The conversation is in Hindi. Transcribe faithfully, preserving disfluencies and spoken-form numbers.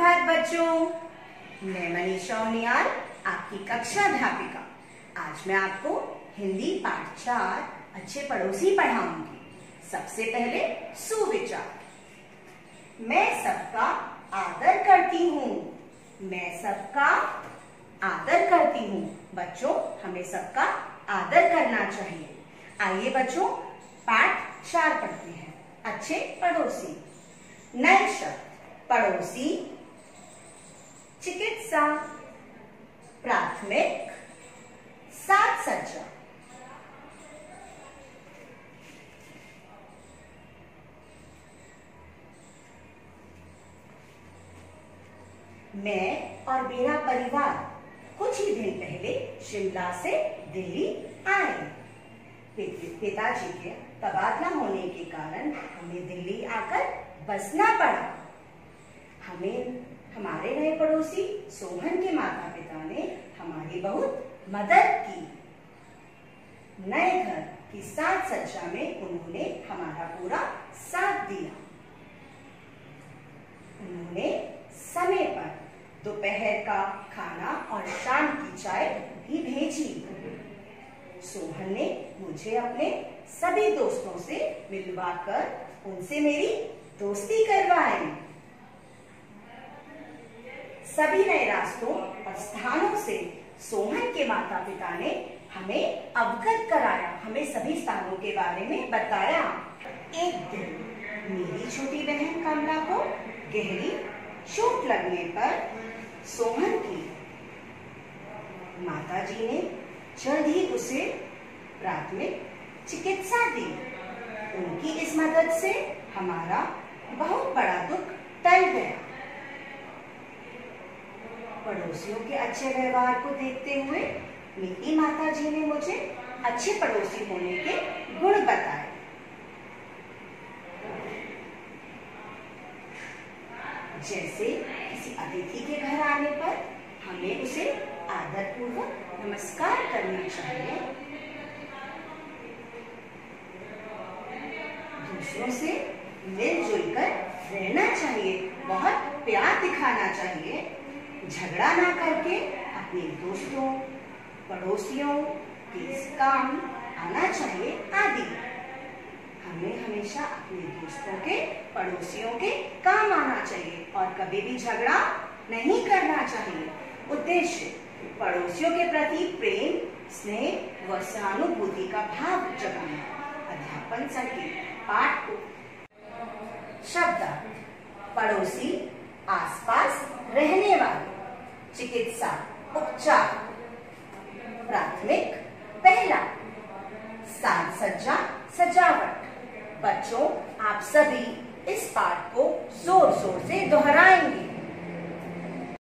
सुप्रभात बच्चों, मैं मनीषा उनियाल, आपकी कक्षा अध्यापिका। आज मैं आपको हिंदी पाठ चार अच्छे पड़ोसी पढ़ाऊंगी। सबसे पहले सुविचार। मैं सबका आदर करती हूँ। मैं सबका आदर करती हूँ। बच्चों, हमें सबका आदर करना चाहिए। आइए बच्चों, पाठ चार पढ़ते हैं। अच्छे पड़ोसी। नए शब्द: पड़ोसी, चिकित्सा, प्राथमिक, साज सज्जा। मैं और मेरा परिवार कुछ ही दिन पहले शिमला से दिल्ली आए। पिताजी के तबादला होने के कारण हमें दिल्ली आकर बसना पड़ा। हमें हमारे नए पड़ोसी सोहन के माता पिता ने हमारी बहुत मदद की। नए घर की साज सज्जा में उन्होंने हमारा पूरा साथ दिया। उन्होंने समय पर दोपहर का खाना और शाम की चाय भी भेजी। सोहन ने मुझे अपने सभी दोस्तों से मिलवाकर उनसे मेरी दोस्ती करवाई। सभी नए रास्तों और स्थानों से सोहन के माता पिता ने हमें अवगत कराया, हमें सभी स्थानों के बारे में बताया। एक दिन मेरी छोटी बहन कमला को गहरी चोट लगने पर सोहन की माताजी ने जल्द ही उसे प्राथमिक चिकित्सा दी। उनकी इस मदद से हमारा बहुत बड़ा दुख टल गया। पड़ोसियों के अच्छे व्यवहार को देखते हुए मेरी माताजी ने मुझे अच्छे पड़ोसी होने के गुण बताए। जैसे किसी अतिथि के घर आने पर हमें उसे आदरपूर्वक नमस्कार करना चाहिए। दूसरों से मिलजुल कर रहना चाहिए। बहुत प्यार दिखाना चाहिए। झगड़ा ना करके अपने दोस्तों पड़ोसियों के काम आना चाहिए आदि। हमें हमेशा अपने दोस्तों के पड़ोसियों के काम आना चाहिए और कभी भी झगड़ा नहीं करना चाहिए। उद्देश्य: पड़ोसियों के प्रति प्रेम, स्नेह व सहानुभूति का भाव जगाना। अध्यापन संकेत पाठ को शब्दार्थ: पड़ोसी, आसपास रहने वाले। चिकित्सा, उपचार। प्राथमिक, पहला। साज सज्जा, सजावट। बच्चों, आप सभी इस पाठ को जोर जोर से दोहराएंगे।